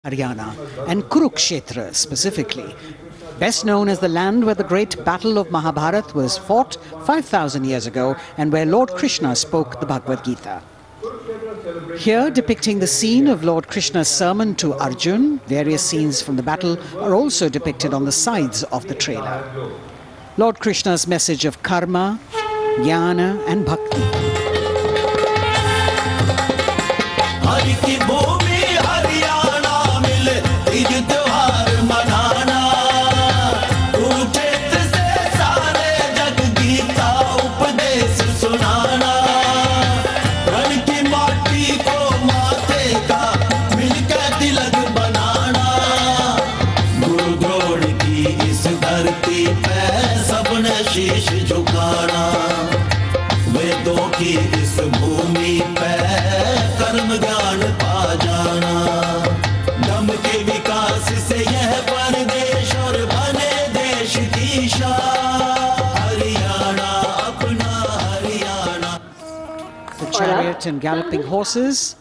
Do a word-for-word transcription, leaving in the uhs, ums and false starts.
Haryana and Kurukshetra specifically, best known as the land where the great battle of Mahabharata was fought five thousand years ago and where Lord Krishna spoke the Bhagavad Gita. Here, depicting the scene of Lord Krishna's sermon to Arjun, various scenes from the battle are also depicted on the sides of the trailer. Lord Krishna's message of karma, jnana and bhakti. शीश झुकाना वेदों की इस भूमि पे कर्म ज्ञान पा जाना दम के विकास से यह परदेश और बने देश की शान हरियाणा अपना Haryana. The chariot and galloping horses